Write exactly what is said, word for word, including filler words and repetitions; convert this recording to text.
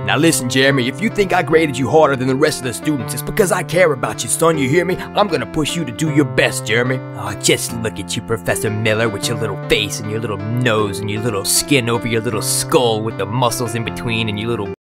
Now listen, Jeremy, if you think I graded you harder than the rest of the students, it's because I care about you, son, you hear me? I'm gonna push you to do your best, Jeremy. Oh, just look at you, Professor Miller, with your little face and your little nose and your little skin over your little skull with the muscles in between and your little